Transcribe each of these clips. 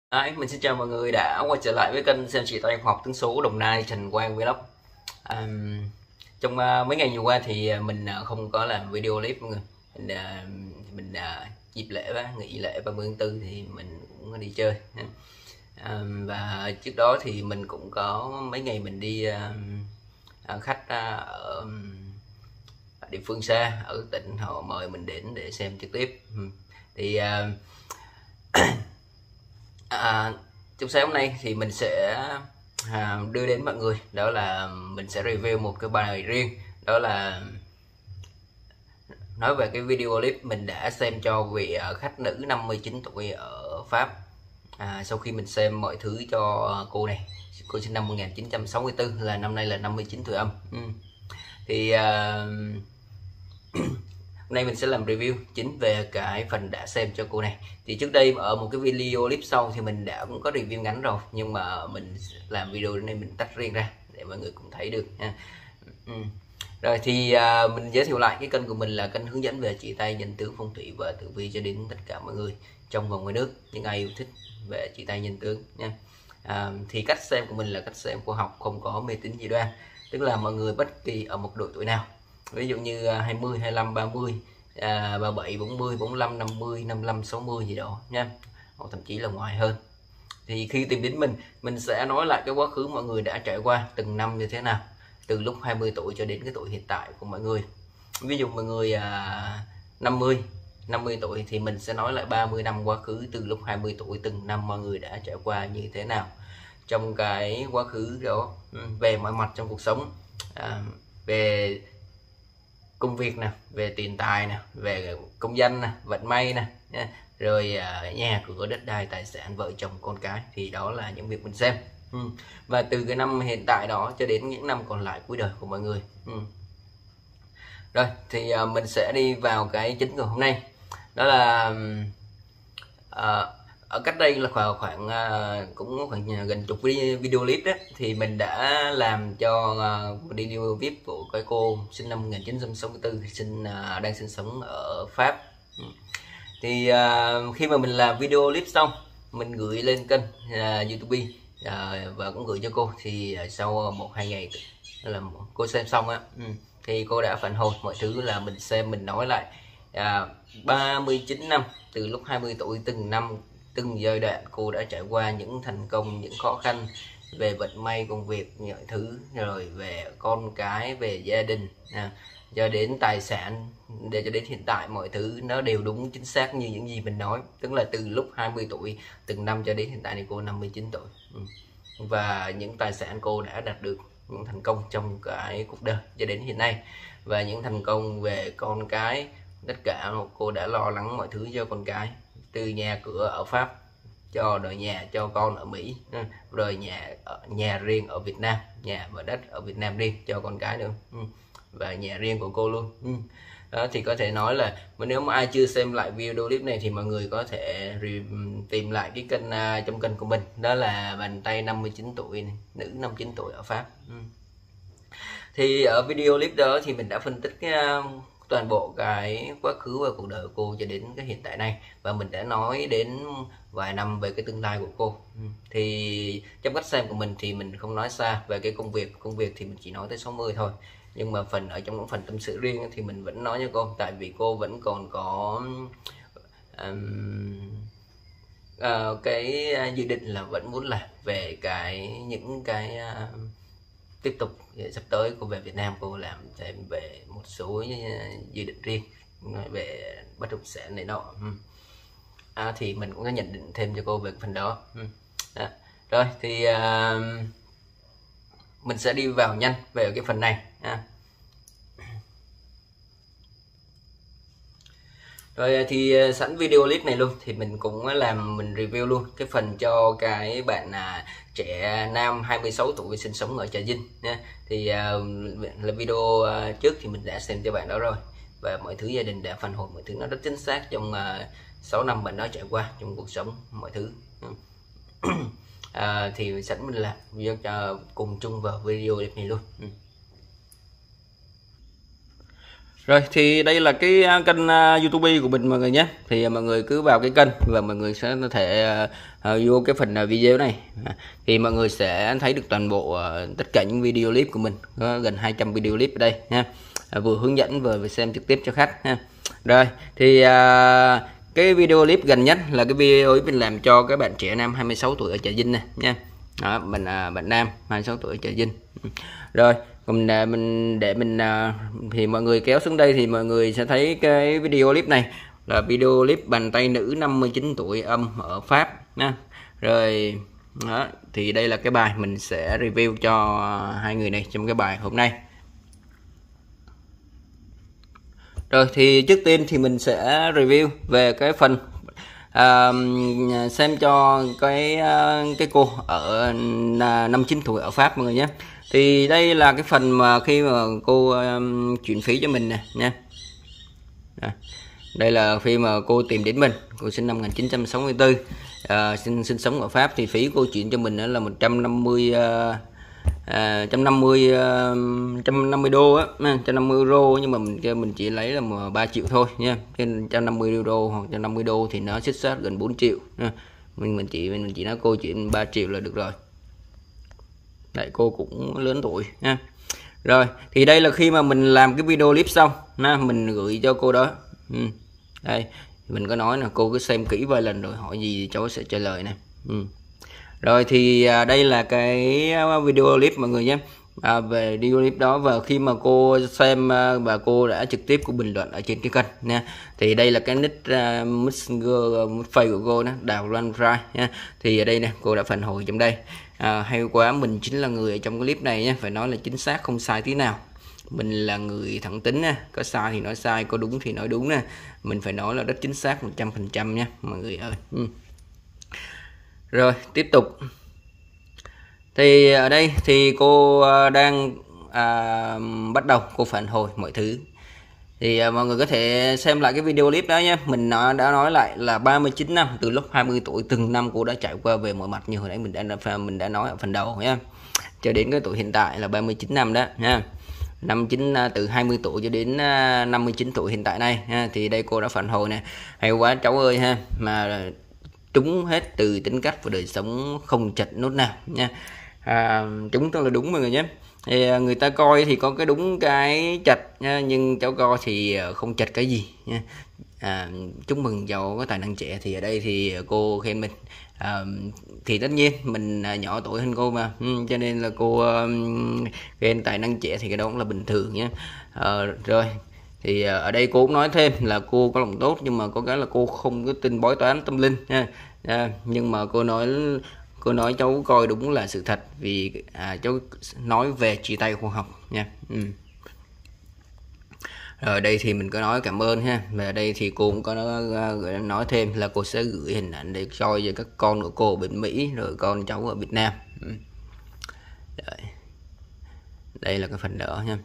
Đấy, mình xin chào mọi người đã quay trở lại với kênh xem chị Toán học tiếng số Đồng Nai Trần Quang Vlog. Trong mấy ngày vừa qua thì mình không có làm video clip mọi người. Mình dịp lễ nghỉ lễ 30 tháng 4 thì mình cũng đi chơi. Và trước đó thì mình cũng có mấy ngày mình đi khách ở địa phương xa ở tỉnh, họ mời mình đến để xem trực tiếp. Thì trong sáng hôm nay thì mình sẽ đưa đến mọi người, đó là mình sẽ review một cái bài riêng, đó là nói về cái video clip mình đã xem cho vị khách nữ 59 tuổi ở Pháp. Sau khi mình xem mọi thứ cho cô này, cô sinh năm 1964, là năm nay là 59 tuổi âm. Thì hôm nay mình sẽ làm review chính về cái phần đã xem cho cô này. Thì trước đây ở một cái video clip sau thì mình đã cũng có review ngắn rồi, nhưng mà mình làm video nên mình tách riêng ra để mọi người cũng thấy được nha. Rồi thì mình giới thiệu lại cái kênh của mình là kênh hướng dẫn về chỉ tay, nhận tướng, phong thủy và tử vi cho đến tất cả mọi người trong và ngoài nước, những ai yêu thích về chỉ tay nhận tướng nha. Thì cách xem của mình là cách xem khoa học, không có mê tín dị đoan, tức là mọi người bất kỳ ở một độ tuổi nào, ví dụ như 20, 25, 30, 37, 40, 45, 50, 55, 60 gì đó nha, hoặc thậm chí là ngoài hơn. Thì khi tìm đến mình sẽ nói lại cái quá khứ mọi người đã trải qua từng năm như thế nào, từ lúc 20 tuổi cho đến cái tuổi hiện tại của mọi người. Ví dụ mọi người 50 tuổi thì mình sẽ nói lại 30 năm quá khứ, từ lúc 20 tuổi từng năm mọi người đã trải qua như thế nào trong cái quá khứ đó, về mọi mặt trong cuộc sống, về công việc nè, về tiền tài nè, về công danh nè, vận may nè, rồi nhà cửa, đất đai, tài sản, vợ chồng, con cái. Thì đó là những việc mình xem. Và từ cái năm hiện tại đó cho đến những năm còn lại cuối đời của mọi người. Rồi thì mình sẽ đi vào cái chính của hôm nay, đó là ở cách đây là khoảng cũng khoảng gần chục video clip đó, thì mình đã làm cho video VIP của cái cô sinh năm 1964, đang sinh sống ở Pháp. Thì khi mà mình làm video clip xong, mình gửi lên kênh YouTube và cũng gửi cho cô. Thì sau 1-2 ngày là cô xem xong á, thì cô đã phản hồi mọi thứ là mình xem, mình nói lại 39 năm, từ lúc 20 tuổi, từng năm, từng giai đoạn cô đã trải qua những thành công, những khó khăn về vận may, công việc, những thứ, rồi về con cái, về gia đình, cho đến tài sản, để cho đến hiện tại mọi thứ nó đều đúng chính xác như những gì mình nói. Tức là từ lúc 20 tuổi từng năm cho đến hiện tại này cô 59 tuổi. Và những tài sản cô đã đạt được, những thành công trong cái cuộc đời cho đến hiện nay, và những thành công về con cái, tất cả cô đã lo lắng mọi thứ cho con cái, từ nhà cửa ở Pháp cho đời nhà cho con ở Mỹ, rồi nhà riêng ở Việt Nam, nhà và đất ở Việt Nam riêng cho con cái nữa, và nhà riêng của cô luôn. Đó, thì có thể nói là nếu mà ai chưa xem lại video clip này thì mọi người có thể tìm lại cái kênh trong kênh của mình, đó là bàn tay 59 tuổi này, nữ 59 tuổi ở Pháp. Thì ở video clip đó thì mình đã phân tích toàn bộ cái quá khứ và cuộc đời của cô cho đến cái hiện tại này, và mình đã nói đến vài năm về cái tương lai của cô. Thì trong cách xem của mình thì mình không nói xa về cái công việc thì mình chỉ nói tới 60 thôi, nhưng mà ở trong những phần tâm sự riêng thì mình vẫn nói cho cô, tại vì cô vẫn còn có cái dự định là vẫn muốn làm về những cái tiếp tục sắp tới cô về Việt Nam, cô làm thêm về một số dự định riêng về bất động sản này nọ. Thì mình cũng có nhận định thêm cho cô về phần đó. Rồi thì mình sẽ đi vào nhanh về cái phần này. Rồi thì sẵn video clip này luôn thì mình cũng mình review luôn cái phần cho cái bạn trẻ nam 26 tuổi sinh sống ở Trà Vinh nha. Thì là video trước thì mình đã xem cho bạn đó rồi, và mọi thứ gia đình đã phản hồi mọi thứ nó rất chính xác trong 6 năm bạn đó trải qua trong cuộc sống mọi thứ. Thì sẵn mình làm video cùng chung vào video clip này luôn. Rồi thì đây là cái kênh YouTube của mình mọi người nhé. Thì mọi người cứ vào cái kênh và mọi người sẽ có thể vô cái phần video này. Thì mọi người sẽ thấy được toàn bộ tất cả những video clip của mình. Có gần 200 video clip ở đây nha. Vừa hướng dẫn vừa xem trực tiếp cho khách ha. Rồi thì cái video clip gần nhất là cái video clip mình làm cho các bạn trẻ nam 26 tuổi ở Trà Vinh này nha. Đó, mình bạn nam 26 tuổi ở Trà Vinh. Rồi còn mình thì mọi người kéo xuống đây thì mọi người sẽ thấy cái video clip này là video clip bàn tay nữ 59 tuổi âm ở Pháp nha. Rồi đó, thì đây là cái bài mình sẽ review cho hai người này trong cái bài hôm nay. Rồi thì trước tiên thì mình sẽ review về cái phần xem cho cái cô ở 59 tuổi ở Pháp mọi người nhé. Thì đây là cái phần mà khi mà cô chuyển phí cho mình nè nha. Đây là khi mà cô tìm đến mình, cô sinh năm 1964, sinh sống ở Pháp, thì phí cô chuyển cho mình là 150 đô á, 150 euro, nhưng mà mình chỉ lấy là 3 triệu thôi nha. Trên 150 euro hoặc 150 đô thì nó xích sát gần 4 triệu nha. Mình chỉ nói cô chuyển 3 triệu là được rồi. Đấy, cô cũng lớn tuổi nha. Rồi thì đây là khi mà mình làm cái video clip xong nha, mình gửi cho cô đó. Đây mình có nói là cô cứ xem kỹ vài lần rồi hỏi gì thì cháu sẽ trả lời này. Rồi thì đây là cái video clip mọi người nhé. Về video clip đó, và khi mà cô xem và cô đã trực tiếp cô bình luận ở trên cái kênh nha. Thì đây là cái nick face của cô đó, Đào Loan Fry nha. Thì ở đây nè, cô đã phản hồi trong đây. Hay quá, mình chính là người ở trong cái clip này nhé, phải nói là chính xác không sai tí nào. Mình là người thẳng tính nha, có sai thì nói sai, có đúng thì nói đúng nè. Mình phải nói là rất chính xác 100% nha mọi người ơi. Rồi tiếp tục. Thì ở đây thì cô đang bắt đầu cô phản hồi mọi thứ. Thì mọi người có thể xem lại cái video clip đó nhé. Mình đã nói lại là 39 năm, từ lúc 20 tuổi từng năm cô đã trải qua về mọi mặt như hồi nãy mình đã nói ở phần đầu nhé, cho đến cái tuổi hiện tại là 39 năm đó nha. Từ 20 tuổi cho đến 59 tuổi hiện tại này ha. Thì đây cô đã phản hồi nè, hay quá cháu ơi ha, mà trúng hết từ tính cách và đời sống không chệch nốt nào nha. Chúng tôi là đúng mọi người nhé. Thì người ta coi thì có cái đúng cái chệch nha, nhưng cháu coi thì không chệch cái gì nha. Chúc mừng cháu có tài năng trẻ. Thì ở đây thì cô khen mình. Thì tất nhiên mình nhỏ tuổi hơn cô mà, cho nên là cô khen tài năng trẻ thì cái đó cũng là bình thường nhé. Rồi thì ở đây cô cũng nói thêm là cô có lòng tốt, nhưng mà có cái là cô không có tin bói toán tâm linh nha. Nhưng mà cô nói cháu coi đúng là sự thật, vì cháu nói về chia tay khoa học nha. Ở đây thì mình có nói cảm ơn ha. Và đây thì cô cũng có nói thêm là cô sẽ gửi hình ảnh để cho các con của cô ở bên Mỹ, rồi con cháu ở Việt Nam. Đây là cái phần đó nha.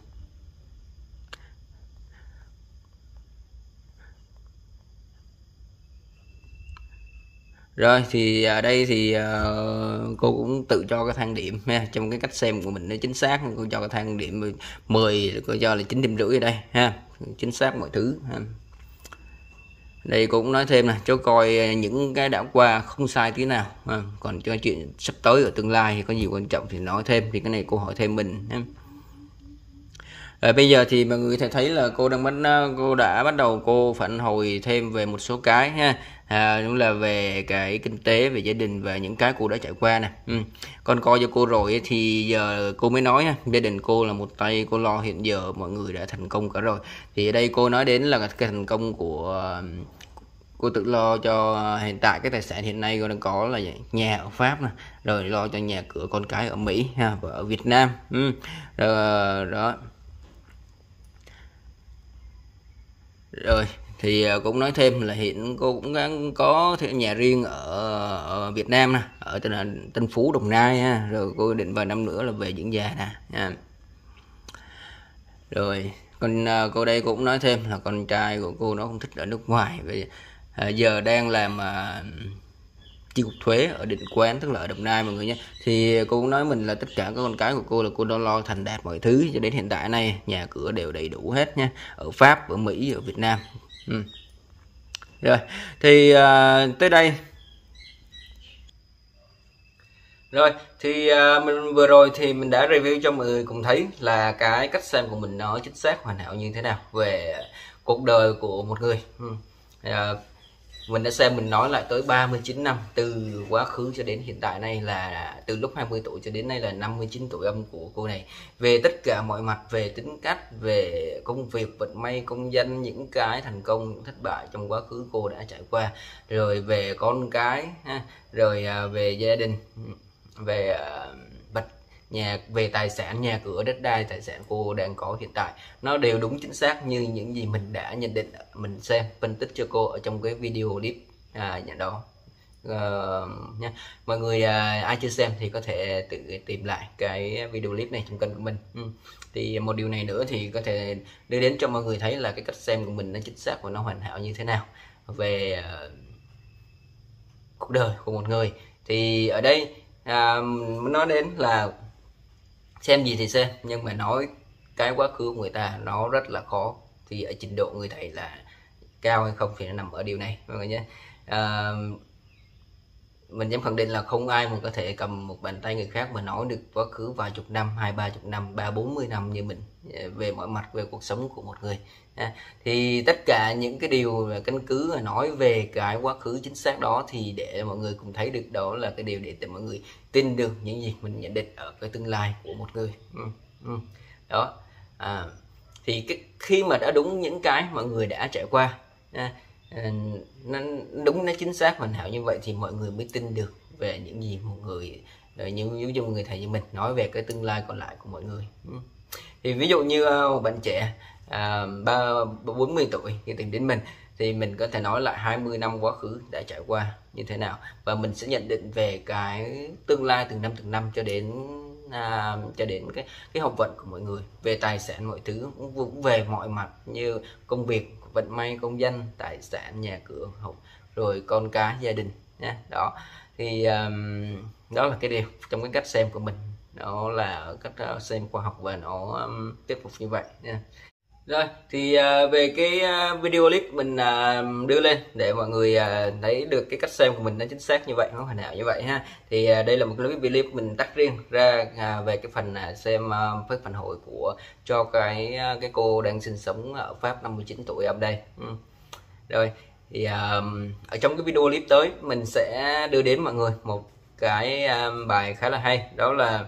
Rồi thì ở đây thì cô cũng tự cho cái thang điểm ha, trong cái cách xem của mình nó chính xác, cô cho cái thang điểm 10, cô cho là 9,5 điểm ở đây ha, chính xác mọi thứ ha. Đây cô cũng nói thêm là cháu coi những cái đã qua không sai tí nào ha. Còn cho chuyện sắp tới ở tương lai thì có gì quan trọng thì nói thêm, thì cái này cô hỏi thêm mình ha. Rồi bây giờ thì mọi người thấy là cô đã bắt đầu cô phản hồi thêm về một số cái ha. Đúng là về cái kinh tế, về gia đình và những cái cô đã trải qua nè. Con coi cho cô rồi thì giờ cô mới nói ha, gia đình cô là một tay cô lo, hiện giờ mọi người đã thành công cả rồi. Thì ở đây cô nói đến là cái thành công của cô tự lo cho hiện tại cái tài sản hiện nay cô đang có là nhà ở Pháp nè, rồi lo cho nhà cửa con cái ở Mỹ ha, và ở Việt Nam. Rồi đó. Rồi thì cũng nói thêm là hiện cô cũng có nhà riêng ở Việt Nam nè, ở Tân Phú, Đồng Nai ha. Rồi cô định vài năm nữa là về dưỡng già nè nha. Rồi còn cô đây cũng nói thêm là con trai của cô nó không thích ở nước ngoài, vì giờ đang làm chi cục thuế ở Định Quán, tức là ở Đồng Nai mọi người nhé. Thì cô cũng nói mình là tất cả các con cái của cô là cô đã lo thành đạt mọi thứ cho đến hiện tại này, nhà cửa đều đầy đủ hết nha, ở Pháp, ở Mỹ, ở Việt Nam. Rồi thì tới đây rồi thì mình vừa rồi thì mình đã review cho mọi người cùng thấy là cái cách xem của mình nó chính xác hoàn hảo như thế nào về cuộc đời của một người. Mình đã xem, mình nói lại tới 39 năm từ quá khứ cho đến hiện tại này, là từ lúc 20 tuổi cho đến nay là 59 tuổi âm của cô này, về tất cả mọi mặt, về tính cách, về công việc, vận may, công danh, những cái thành công, những thất bại trong quá khứ cô đã trải qua, rồi về con cái, rồi về gia đình, về vật nhà, về tài sản, nhà cửa, đất đai, tài sản cô đang có hiện tại, nó đều đúng chính xác như những gì mình đã nhận định, mình xem phân tích cho cô ở trong cái video clip nhận đó. Nha mọi người, ai chưa xem thì có thể tự tìm lại cái video clip này trong kênh của mình. Thì một điều này nữa thì có thể đưa đến cho mọi người thấy là cái cách xem của mình nó chính xác và nó hoàn hảo như thế nào về cuộc đời của một người. Thì ở đây nói đến là xem gì thì xem, nhưng mà nói cái quá khứ của người ta nó rất là khó, thì ở trình độ người thầy là cao hay không thì nó nằm ở điều này mọi người nhé. Mình dám khẳng định là không ai mà có thể cầm một bàn tay người khác mà nói được quá khứ vài chục năm, 20-30 năm, 30-40 năm như mình về mọi mặt về cuộc sống của một người. Thì tất cả những cái điều căn cứ nói về cái quá khứ chính xác đó thì để mọi người cùng thấy được đó là cái điều để mọi người tin được những gì mình nhận định ở cái tương lai của một người. Đó. Thì khi mà đã đúng những cái mọi người đã trải qua, nó đúng, nó chính xác hoàn hảo như vậy thì mọi người mới tin được về những gì một người như một người thầy như mình nói về cái tương lai còn lại của mọi người. Thì ví dụ như một bạn trẻ 40 tuổi khi tìm đến mình, thì mình có thể nói lại 20 năm quá khứ đã trải qua như thế nào, và mình sẽ nhận định về cái tương lai từng năm cho đến cái học vận của mọi người, về tài sản, mọi thứ cũng về mọi mặt như công việc, vận may, công danh, tài sản, nhà cửa, rồi con cái, gia đình nhé. Đó thì đó là cái điều trong cái cách xem của mình, đó là cách xem khoa học và nó tiếp tục như vậy nha. Rồi thì về cái video clip mình đưa lên để mọi người thấy được cái cách xem của mình nó chính xác như vậy, nó hoàn hảo như vậy ha. Thì đây là một cái clip mình tách riêng ra về cái phần xem cái phản hồi của cho cái cô đang sinh sống ở Pháp 59 tuổi ở đây. Rồi thì ở trong cái video clip tới mình sẽ đưa đến mọi người một cái bài khá là hay, đó là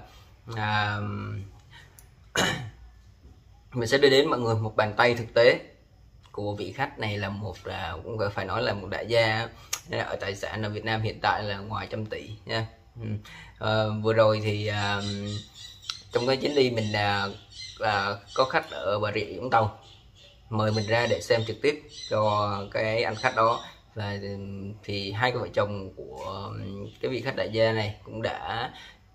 mình sẽ đưa đến mọi người một bàn tay thực tế của vị khách này, là cũng phải nói là một đại gia ở tài sản ở Việt Nam hiện tại là ngoài trăm tỷ nha. Vừa rồi thì trong cái chuyến đi mình có khách ở Bà Rịa Vũng Tàu mời mình ra để xem trực tiếp cho cái anh khách đó, và thì hai cái vợ chồng của cái vị khách đại gia này cũng đã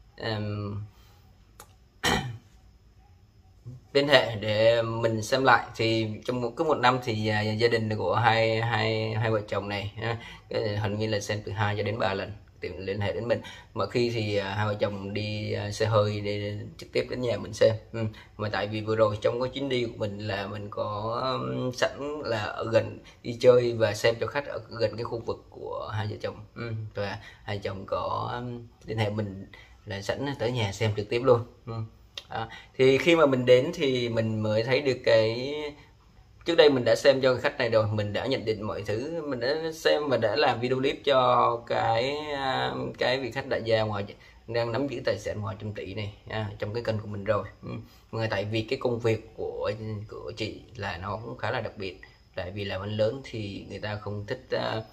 liên hệ để mình xem lại. Thì trong một năm thì gia đình của hai vợ chồng này hình như là xem từ 2 cho đến 3 lần tìm liên hệ đến mình, mà khi thì hai vợ chồng đi xe hơi để trực tiếp đến nhà mình xem. Mà tại vì vừa rồi trong cái chuyến đi của mình là mình có sẵn là ở gần đi chơi và xem cho khách ở gần cái khu vực của hai vợ chồng, và hai chồng có liên hệ mình là sẵn tới nhà xem trực tiếp luôn. Thì khi mà mình đến thì mình mới thấy được cái, trước đây mình đã xem cho khách này rồi, mình đã nhận định mọi thứ, mình đã xem và đã làm video clip cho cái vị khách đại gia ngoài đang nắm giữ tài sản ngoài trăm tỷ này trong cái kênh của mình rồi. Mà tại vì cái công việc của chị là nó cũng khá là đặc biệt, tại vì làm ăn lớn thì người ta không thích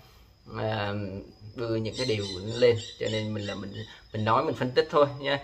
đưa những cái điều lên, cho nên mình nói, mình phân tích thôi nha.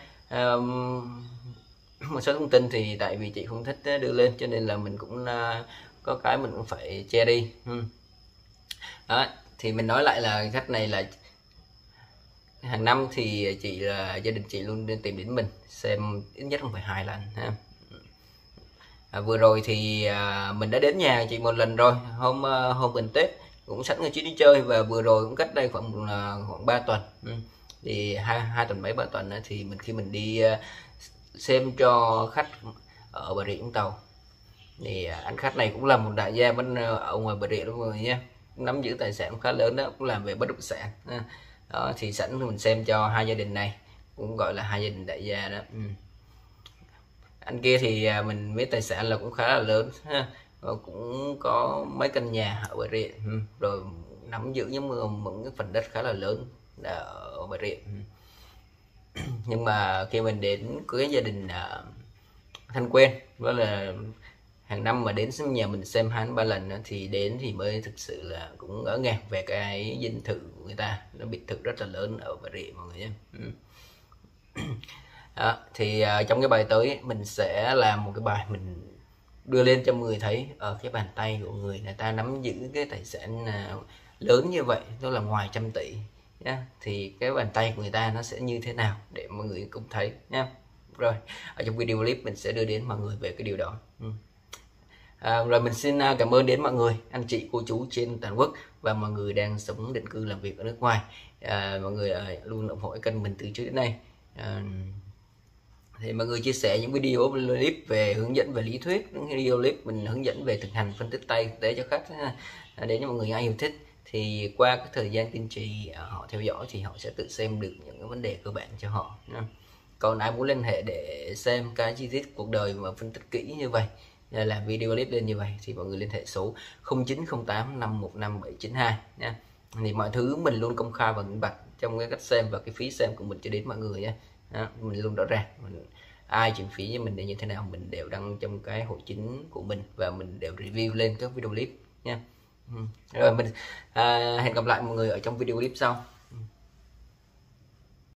Một số thông tin thì tại vì chị không thích đưa lên cho nên là mình cũng có cái mình cũng phải che đi. Đó, thì mình nói lại là khách này là hàng năm thì gia đình chị luôn tìm đến mình xem ít nhất không phải 2 lần ha. Vừa rồi thì mình đã đến nhà chị một lần rồi, hôm gần Tết cũng sẵn người chuyến đi chơi, và vừa rồi cũng cách đây khoảng 3 tuần, thì hai tuần mấy 3 tuần nữa, thì khi mình đi xem cho khách ở Bà Rịa Vũng Tàu, thì anh khách này cũng là một đại gia bên ở ngoài Bà Rịa luôn rồi nha, nắm giữ tài sản khá lớn đó, cũng làm về bất động sản đó. Thì sẵn mình xem cho hai gia đình này, cũng gọi là hai gia đình đại gia đó. Anh kia thì mình biết tài sản là cũng khá là lớn ha, cũng có mấy căn nhà ở Bà Rịa, rồi nắm giữ những một cái phần đất khá là lớn ở Bà Rịa. Nhưng mà khi mình đến cái gia đình thân quen, đó là hàng năm mà đến nhà mình xem 2-3 lần thì đến thì mới thực sự là cũng ngỡ ngàng về cái dinh thự của người ta, nó biệt thự rất là lớn ở Bà Rịa mọi người nhé. Đó, thì trong cái bài tới mình sẽ làm một cái bài mình đưa lên cho mọi người thấy ở cái bàn tay của người ta nắm giữ cái tài sản lớn như vậy, đó là ngoài 100 tỷ nhá, thì cái bàn tay của người ta nó sẽ như thế nào để mọi người cũng thấy nhá. Rồi ở trong video clip mình sẽ đưa đến mọi người về cái điều đó. Rồi mình xin cảm ơn đến mọi người, anh chị cô chú trên toàn quốc và mọi người đang sống định cư làm việc ở nước ngoài. Mọi người luôn ủng hộ kênh mình từ trước đến nay. Thì mọi người chia sẻ những video clip về hướng dẫn về lý thuyết, những video clip mình hướng dẫn về thực hành phân tích tay thực tế cho khách để cho mọi người ai yêu thích, thì qua cái thời gian kiên trì họ theo dõi thì họ sẽ tự xem được những cái vấn đề cơ bản cho họ. Còn ai muốn liên hệ để xem cái chi tiết cuộc đời mà phân tích kỹ như vậy, làm video clip lên như vậy, thì mọi người liên hệ số 0908 515 792 nha. Thì mọi thứ mình luôn công khai và minh bạch trong cái cách xem và cái phí xem của mình cho đến mọi người nha. Mình luôn rõ ràng, ai chuyển phí với mình để như thế nào mình đều đăng trong cái hội chính của mình, và mình đều review lên các video clip nha. Rồi mình hẹn gặp lại mọi người ở trong video clip sau.